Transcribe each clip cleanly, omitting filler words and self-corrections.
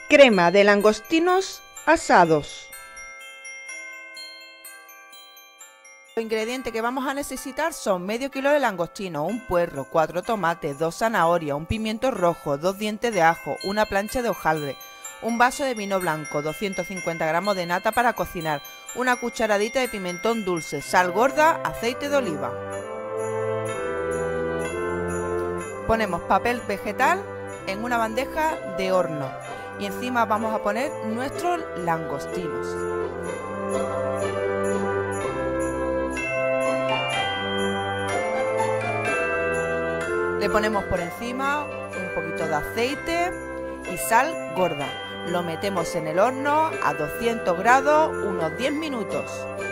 Crema de langostinos asados. Los ingredientes que vamos a necesitar son medio kilo de langostino, un puerro, 4 tomates, 2 zanahorias, un pimiento rojo, 2 dientes de ajo, una plancha de hojaldre, un vaso de vino blanco, 250 gramos de nata para cocinar, una cucharadita de pimentón dulce, sal gorda, aceite de oliva. Ponemos papel vegetal en una bandeja de horno y encima vamos a poner nuestros langostinos. Le ponemos por encima un poquito de aceite y sal gorda. Lo metemos en el horno a 200 grados unos 10 minutos.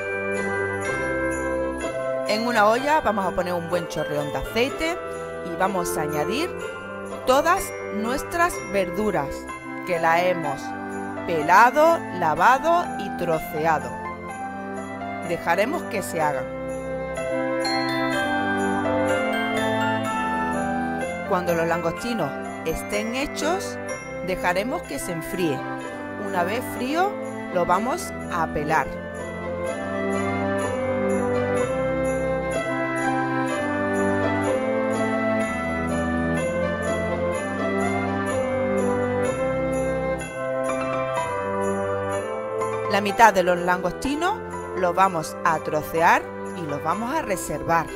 En una olla vamos a poner un buen chorreón de aceite y vamos a añadir todas nuestras verduras que las hemos pelado, lavado y troceado. Dejaremos que se hagan. Cuando los langostinos estén hechos, dejaremos que se enfríe. Una vez frío, lo vamos a pelar. La mitad de los langostinos los vamos a trocear y los vamos a reservar.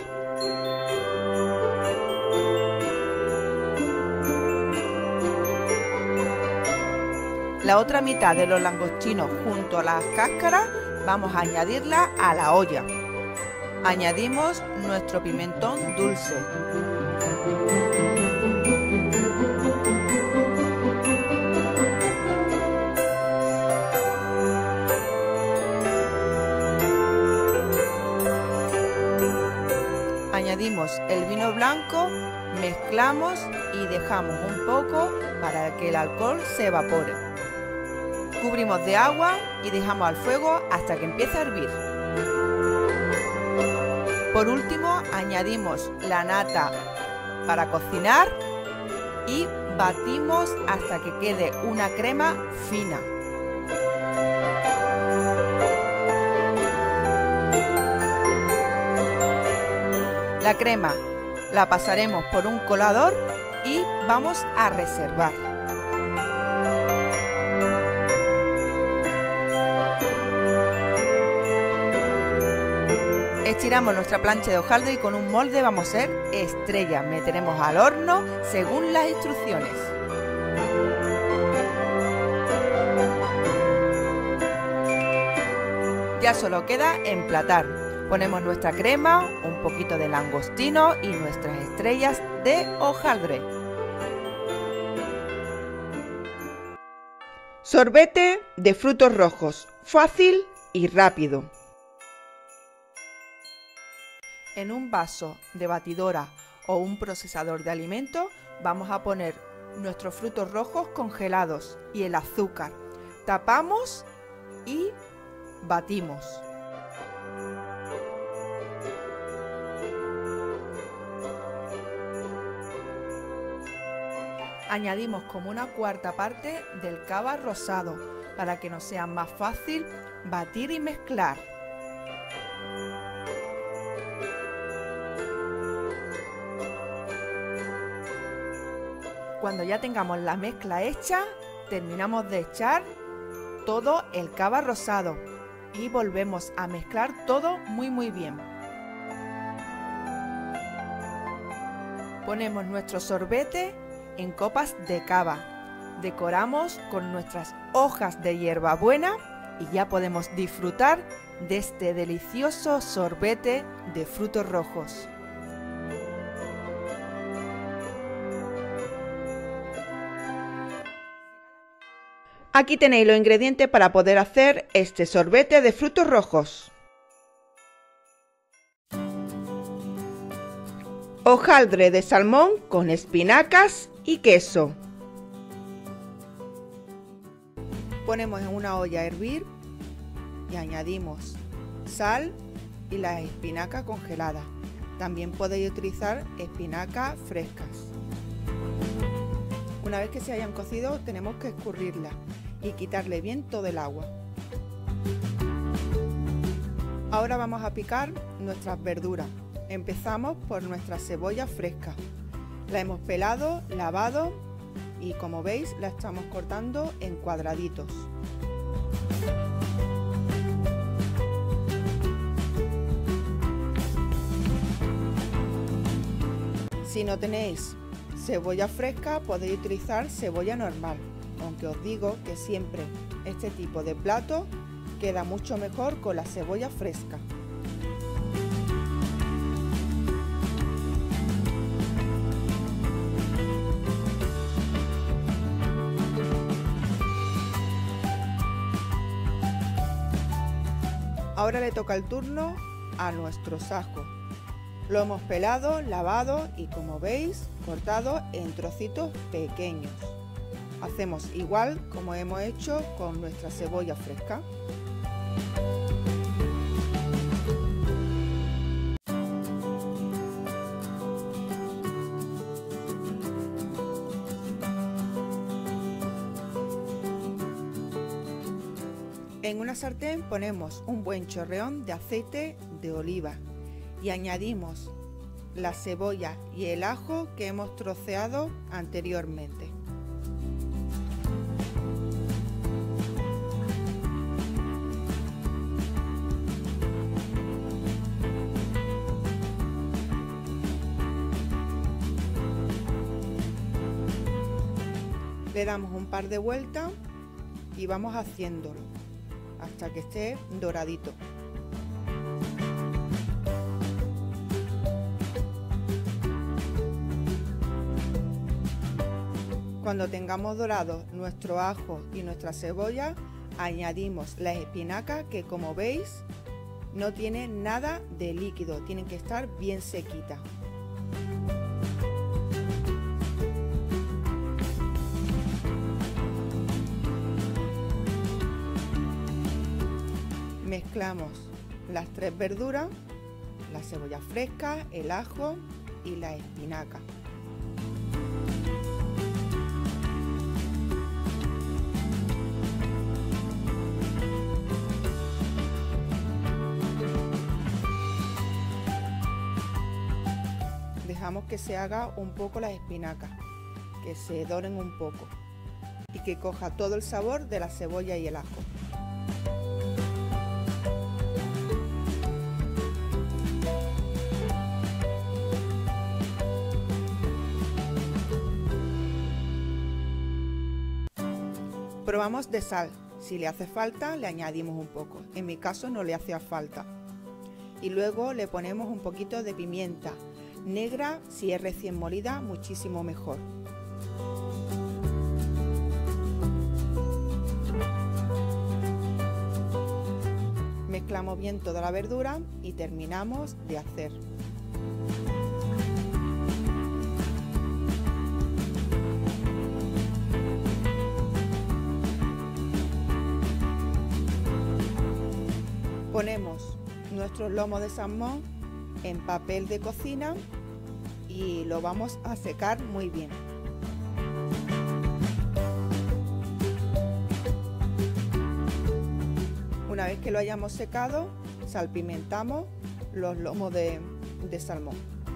La otra mitad de los langostinos junto a las cáscaras vamos a añadirla a la olla. Añadimos nuestro pimentón dulce. Añadimos el vino blanco, mezclamos y dejamos un poco para que el alcohol se evapore. Cubrimos de agua y dejamos al fuego hasta que empiece a hervir. Por último, añadimos la nata para cocinar y batimos hasta que quede una crema fina. La crema la pasaremos por un colador y vamos a reservar. Estiramos nuestra plancha de hojaldre y con un molde vamos a hacer estrellas. Meteremos al horno según las instrucciones. Ya solo queda emplatar. Ponemos nuestra crema, un poquito de langostino y nuestras estrellas de hojaldre. Sorbete de frutos rojos, fácil y rápido. En un vaso de batidora o un procesador de alimentos vamos a poner nuestros frutos rojos congelados y el azúcar. Tapamos y batimos. Añadimos como una cuarta parte del cava rosado para que nos sea más fácil batir y mezclar. Cuando ya tengamos la mezcla hecha, terminamos de echar todo el cava rosado y volvemos a mezclar todo muy bien. Ponemos nuestro sorbete en copas de cava. Decoramos con nuestras hojas de hierbabuena y ya podemos disfrutar de este delicioso sorbete de frutos rojos. Aquí tenéis los ingredientes para poder hacer este sorbete de frutos rojos. Hojaldre de salmón con espinacas y queso. Ponemos en una olla a hervir y añadimos sal y las espinacas congeladas. También podéis utilizar espinacas frescas. Una vez que se hayan cocido tenemos que escurrirlas y quitarle bien todo el agua. Ahora vamos a picar nuestras verduras. Empezamos por nuestra cebolla fresca. La hemos pelado, lavado y como veis la estamos cortando en cuadraditos. Si no tenéis cebolla fresca podéis utilizar cebolla normal, aunque os digo que siempre este tipo de plato queda mucho mejor con la cebolla fresca. Ahora le toca el turno a nuestros ajos. Lo hemos pelado, lavado y como veis cortado en trocitos pequeños. Hacemos igual como hemos hecho con nuestra cebolla fresca. En una sartén ponemos un buen chorreón de aceite de oliva y añadimos la cebolla y el ajo que hemos troceado anteriormente. Le damos un par de vueltas y vamos haciéndolo hasta que esté doradito. Cuando tengamos dorado nuestro ajo y nuestra cebolla, añadimos la espinaca que como veis no tiene nada de líquido, tienen que estar bien sequitas. Mezclamos las tres verduras, la cebolla fresca, el ajo y la espinaca. Dejamos que se haga un poco las espinacas, que se doren un poco y que coja todo el sabor de la cebolla y el ajo. Probamos de sal, si le hace falta le añadimos un poco, en mi caso no le hacía falta. Y luego le ponemos un poquito de pimienta negra, si es recién molida muchísimo mejor. Mezclamos bien toda la verdura y terminamos de hacer. Ponemos nuestro lomo de salmón en papel de cocina y lo vamos a secar muy bien. Una vez que lo hayamos secado, salpimentamos los lomos de salmón.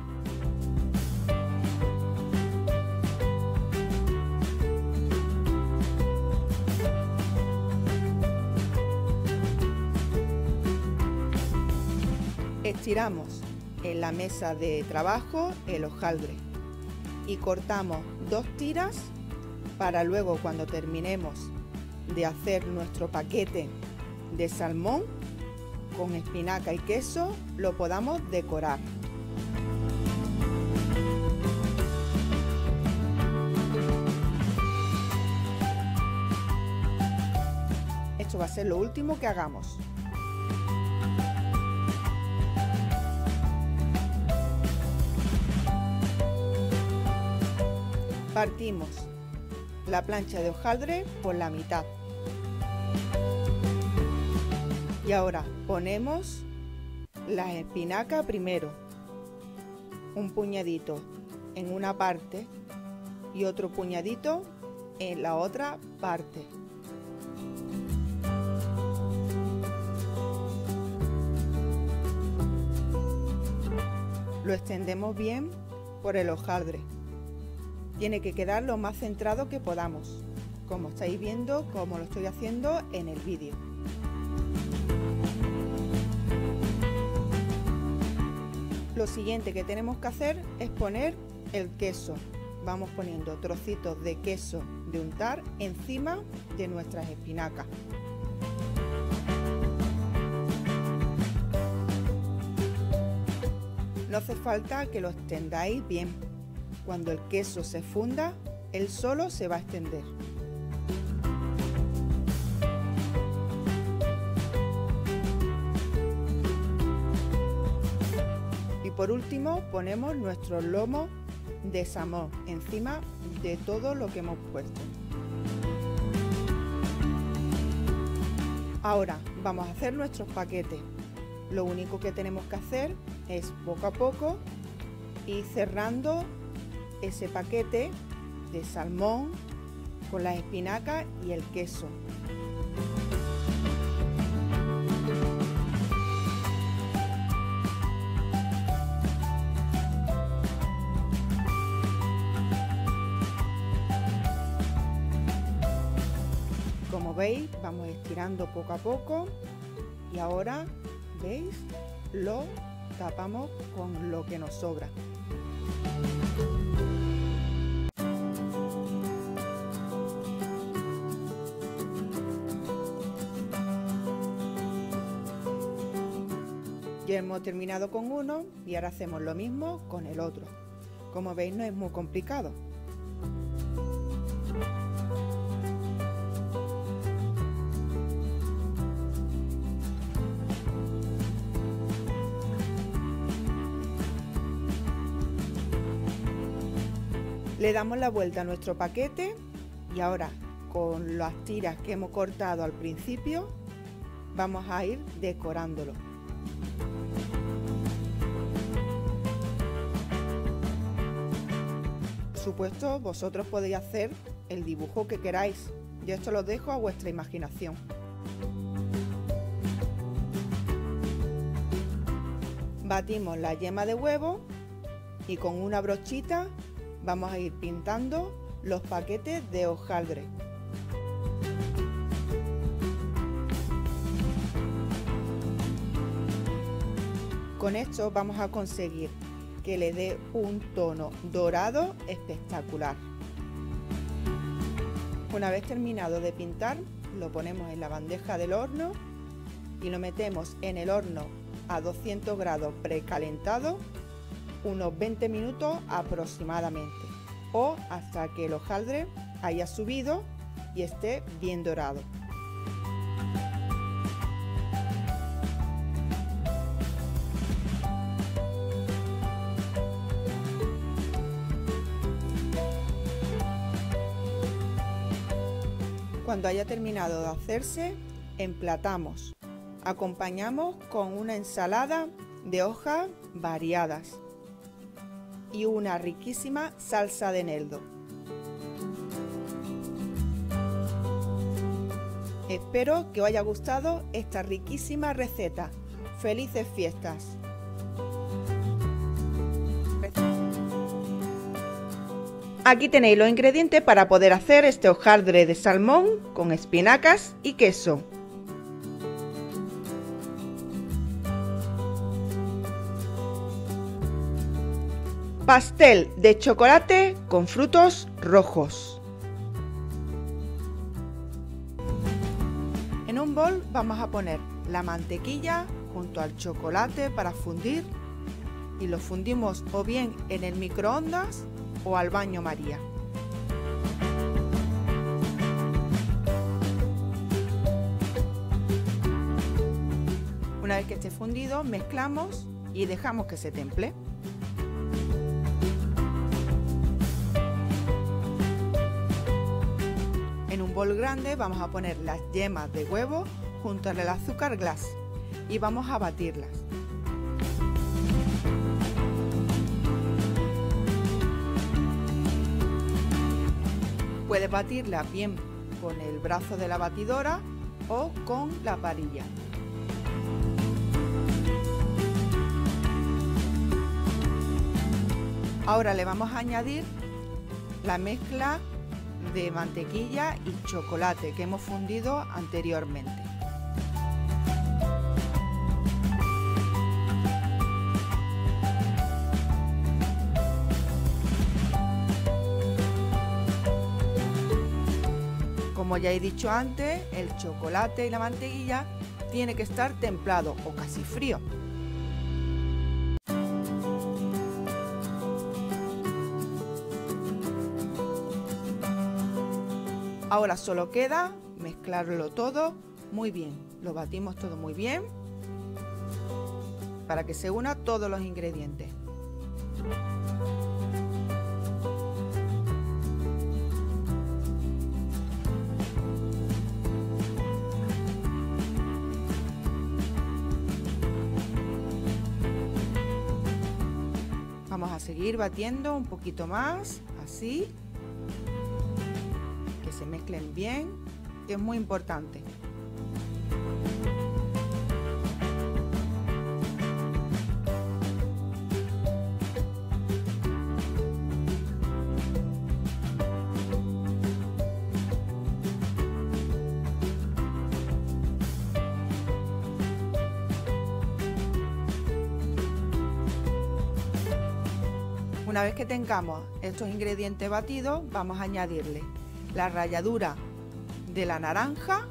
Estiramos en la mesa de trabajo el hojaldre y cortamos 2 tiras para luego, cuando terminemos de hacer nuestro paquete de salmón con espinaca y queso, lo podamos decorar. Esto va a ser lo último que hagamos. Partimos la plancha de hojaldre por la mitad y ahora ponemos la espinaca primero, un puñadito en una parte y otro puñadito en la otra parte. Lo extendemos bien por el hojaldre. Tiene que quedar lo más centrado que podamos, como estáis viendo, como lo estoy haciendo en el vídeo. Lo siguiente que tenemos que hacer es poner el queso. Vamos poniendo trocitos de queso de untar encima de nuestras espinacas. No hace falta que lo extendáis bien. Cuando el queso se funda, él solo se va a extender. Y por último ponemos nuestro lomo de salmón encima de todo lo que hemos puesto. Ahora vamos a hacer nuestros paquetes. Lo único que tenemos que hacer es poco a poco ir cerrando ese paquete de salmón con las espinacas y el queso. Como veis, vamos estirando poco a poco y ahora, ¿veis? Lo tapamos con lo que nos sobra. Ya hemos terminado con uno y ahora hacemos lo mismo con el otro. Como veis, no es muy complicado. Le damos la vuelta a nuestro paquete y ahora con las tiras que hemos cortado al principio vamos a ir decorándolo. Por supuesto, vosotros podéis hacer el dibujo que queráis. Yo esto lo dejo a vuestra imaginación. Batimos la yema de huevo y con una brochita vamos a ir pintando los paquetes de hojaldre. Con esto vamos a conseguir que le dé un tono dorado espectacular. Una vez terminado de pintar, lo ponemos en la bandeja del horno y lo metemos en el horno a 200 grados precalentado unos 20 minutos aproximadamente, o hasta que el hojaldre haya subido y esté bien dorado. Cuando haya terminado de hacerse, emplatamos. Acompañamos con una ensalada de hojas variadas y una riquísima salsa de eneldo. Espero que os haya gustado esta riquísima receta. ¡Felices fiestas! Aquí tenéis los ingredientes para poder hacer este hojaldre de salmón con espinacas y queso. Pastel de chocolate con frutos rojos. En un bol vamos a poner la mantequilla junto al chocolate para fundir y lo fundimos o bien en el microondas o al baño María. Una vez que esté fundido, mezclamos y dejamos que se temple. En un bol grande vamos a poner las yemas de huevo junto al azúcar glass y vamos a batirlas. Puedes batirla bien con el brazo de la batidora o con la varilla. Ahora le vamos a añadir la mezcla de mantequilla y chocolate que hemos fundido anteriormente. Como ya he dicho antes, el chocolate y la mantequilla tiene que estar templado o casi frío. Ahora solo queda mezclarlo todo muy bien. Lo batimos todo muy bien para que se una todos los ingredientes. Vamos a seguir batiendo un poquito más, así. Que se mezclen bien, que es muy importante. Una vez que tengamos estos ingredientes batidos, vamos a añadirle la ralladura de la naranja,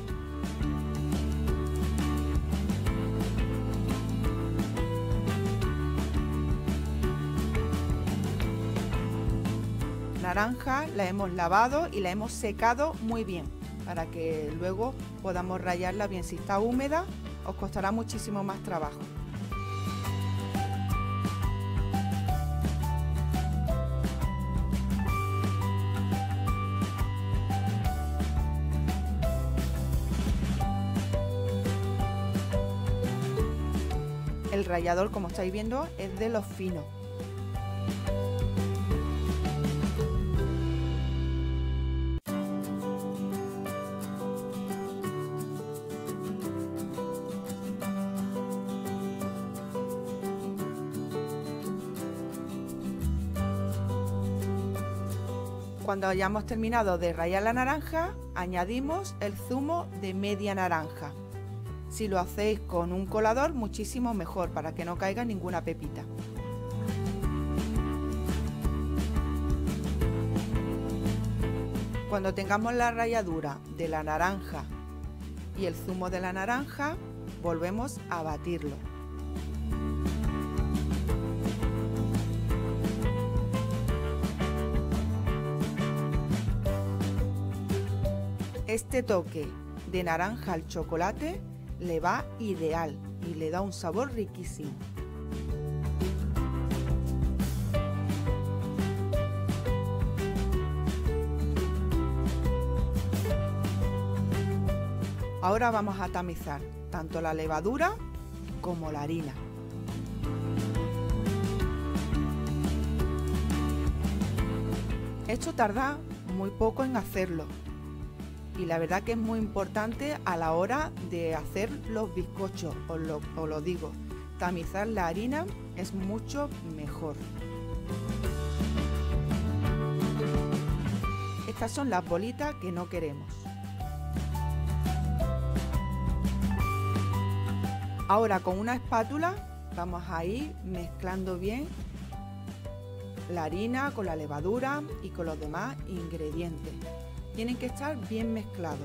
la hemos lavado y la hemos secado muy bien para que luego podamos rallarla bien. Si está húmeda, os costará muchísimo más trabajo. El rallador, como estáis viendo, es de los finos. Cuando hayamos terminado de rallar la naranja, añadimos el zumo de media naranja. Si lo hacéis con un colador, muchísimo mejor, para que no caiga ninguna pepita. Cuando tengamos la ralladura de la naranja y el zumo de la naranja, volvemos a batirlo. Este toque de naranja al chocolate le va ideal y le da un sabor riquísimo. Ahora vamos a tamizar tanto la levadura como la harina. Esto tarda muy poco en hacerlo. Y la verdad que es muy importante a la hora de hacer los bizcochos, os lo digo, tamizar la harina es mucho mejor. Estas son las bolitas que no queremos. Ahora con una espátula vamos a ir mezclando bien la harina con la levadura y con los demás ingredientes. Tienen que estar bien mezclados.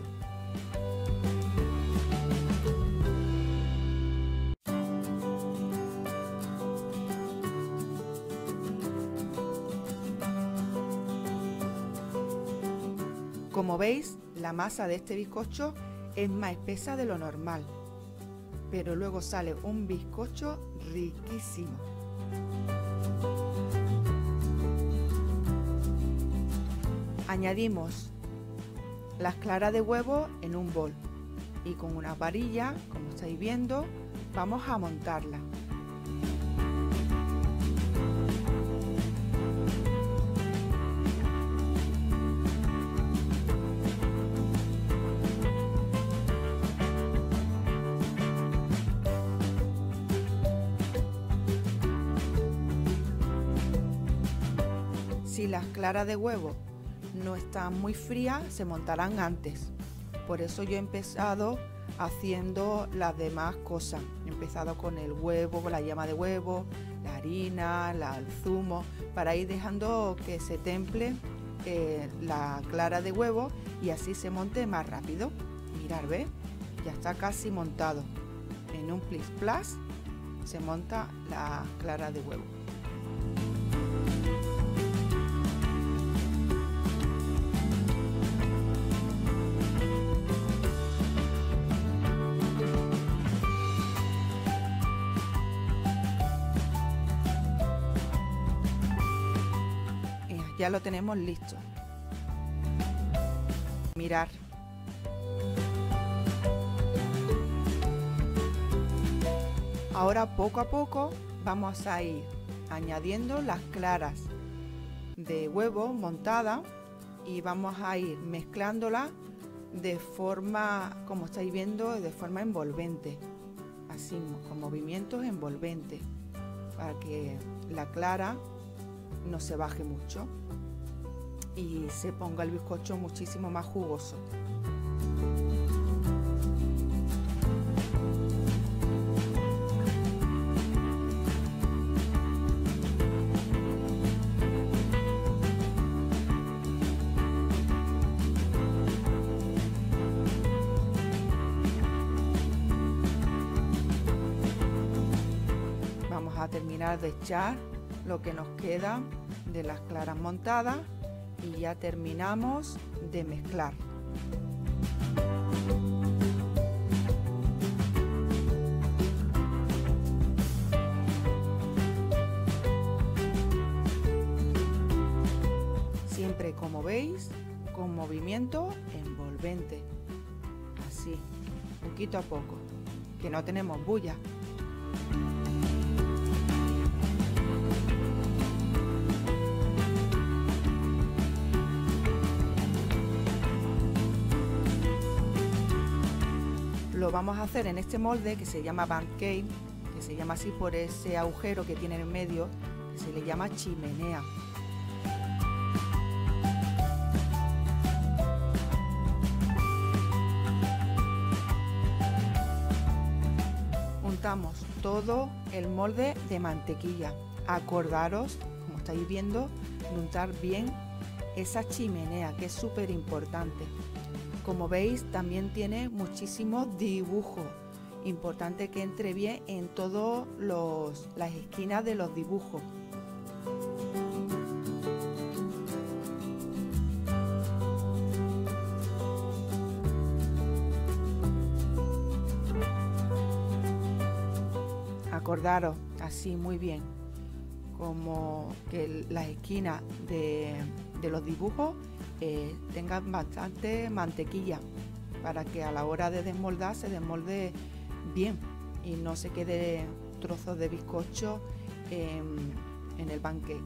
Como veis, la masa de este bizcocho es más espesa de lo normal, pero luego sale un bizcocho riquísimo. Añadimos las claras de huevo en un bol y con una varilla, como estáis viendo, vamos a montarla. Si las claras de huevo no están muy frías, se montarán antes. Por eso yo he empezado haciendo las demás cosas. He empezado con el huevo, con la yema de huevo, la harina, el zumo, para ir dejando que se temple la clara de huevo y así se monte más rápido. Mirad, ¿ves? Ya está casi montado. En un plis plas se monta la clara de huevo. Ya lo tenemos listo. Mirar. Ahora poco a poco vamos a ir añadiendo las claras de huevo montadas y vamos a ir mezclándolas de forma, como estáis viendo, de forma envolvente, así con movimientos envolventes, para que la clara no se baje mucho y se ponga el bizcocho muchísimo más jugoso. Vamos a terminar de echar lo que nos queda de las claras montadas y ya terminamos de mezclar. Siempre, como veis, con movimiento envolvente, así, poquito a poco, que no tenemos bulla. Lo vamos a hacer en este molde que se llama pancake, que se llama así por ese agujero que tiene en medio, que se le llama chimenea. Untamos todo el molde de mantequilla. Acordaros, como estáis viendo, de untar bien esa chimenea, que es súper importante. Como veis, también tiene muchísimos dibujos. Importante que entre bien en todas las esquinas de los dibujos. Acordaros, así muy bien, como que las esquinas de los dibujos tengan bastante mantequilla para que a la hora de desmoldar se desmolde bien y no se quede trozos de bizcocho en el pancake.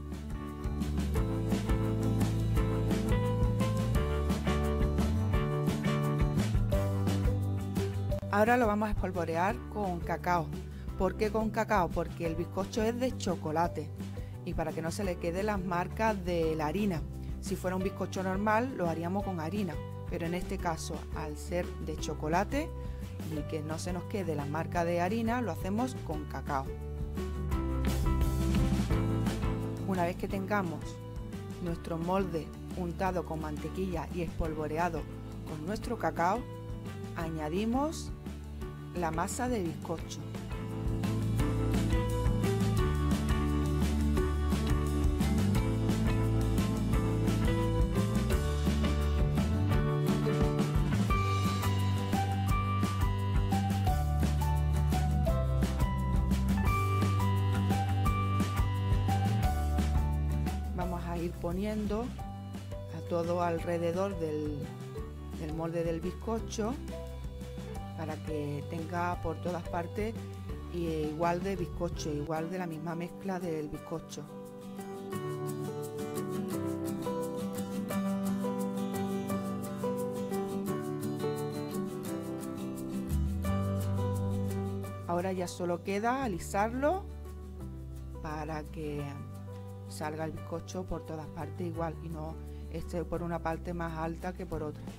Ahora lo vamos a espolvorear con cacao. ¿Por qué con cacao? Porque el bizcocho es de chocolate y para que no se le queden las marcas de la harina. Si fuera un bizcocho normal lo haríamos con harina, pero en este caso, al ser de chocolate y que no se nos quede la marca de harina, lo hacemos con cacao. Una vez que tengamos nuestro molde untado con mantequilla y espolvoreado con nuestro cacao, añadimos la masa de bizcocho. Ir poniendo a todo alrededor del molde del bizcocho para que tenga por todas partes igual de bizcocho, igual de la misma mezcla del bizcocho. Ahora ya solo queda alisarlo para que salga el bizcocho por todas partes igual y no esté por una parte más alta que por otra.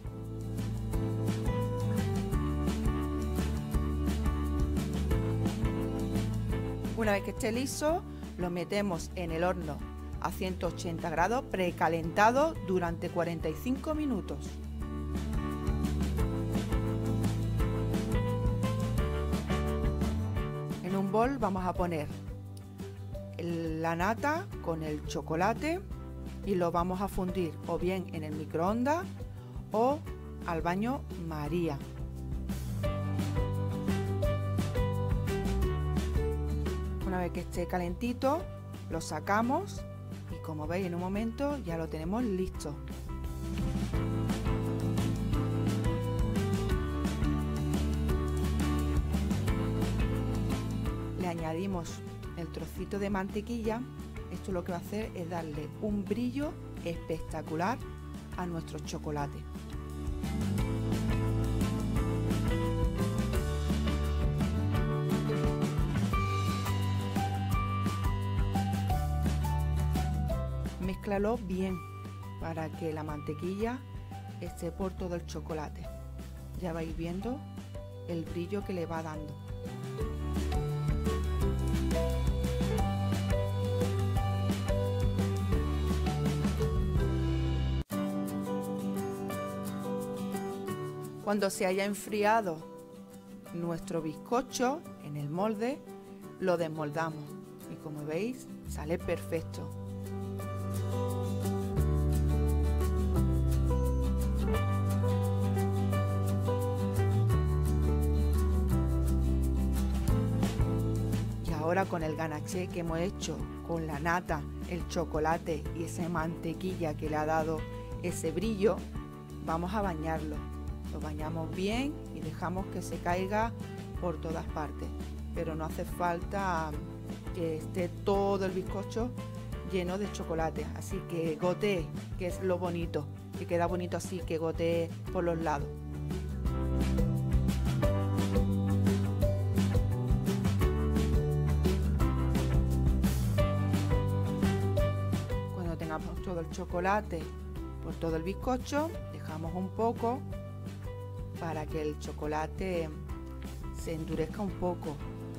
Una vez que esté liso, lo metemos en el horno a 180 grados precalentado durante 45 minutos. En un bol vamos a poner la nata con el chocolate y lo vamos a fundir o bien en el microondas o al baño María. Una vez que esté calentito, lo sacamos y como veis en un momento ya lo tenemos listo. Le añadimos el trocito de mantequilla. Esto lo que va a hacer es darle un brillo espectacular a nuestro chocolate. Mézclalo bien para que la mantequilla esté por todo el chocolate. Ya vais viendo el brillo que le va dando. Cuando se haya enfriado nuestro bizcocho en el molde, lo desmoldamos y como veis sale perfecto. Y ahora con el ganaché que hemos hecho con la nata, el chocolate y esa mantequilla que le ha dado ese brillo, vamos a bañarlo. Lo bañamos bien y dejamos que se caiga por todas partes, pero no hace falta que esté todo el bizcocho lleno de chocolate, así que gotee, que es lo bonito, que queda bonito así, que gotee por los lados. Cuando tengamos todo el chocolate por todo el bizcocho, dejamos un poco para que el chocolate se endurezca un poco.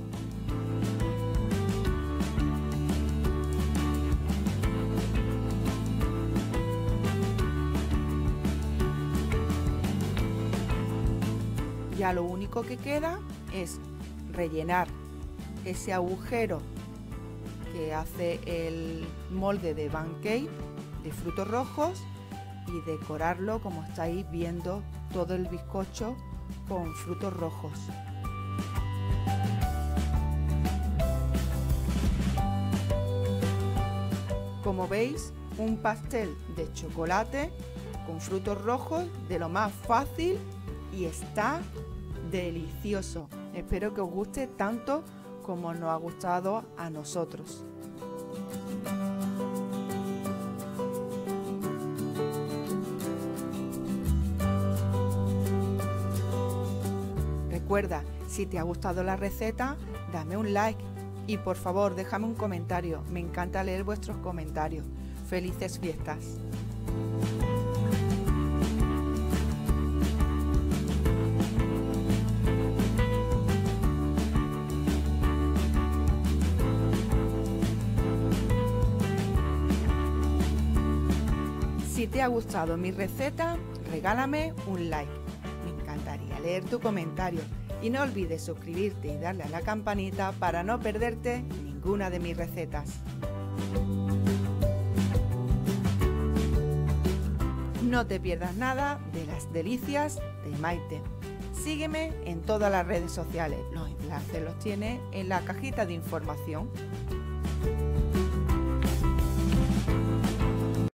Ya lo único que queda es rellenar ese agujero que hace el molde de pancake de frutos rojos y decorarlo como estáis viendo todo el bizcocho con frutos rojos. Como veis, un pastel de chocolate con frutos rojos de lo más fácil y está delicioso. Espero que os guste tanto como nos ha gustado a nosotros. Recuerda, si te ha gustado la receta, dame un like y por favor déjame un comentario. Me encanta leer vuestros comentarios. ¡Felices fiestas! Si te ha gustado mi receta, regálame un like. Me encantaría leer tu comentario. Y no olvides suscribirte y darle a la campanita para no perderte ninguna de mis recetas. No te pierdas nada de las delicias de Maite. Sígueme en todas las redes sociales. Los enlaces los tienes en la cajita de información.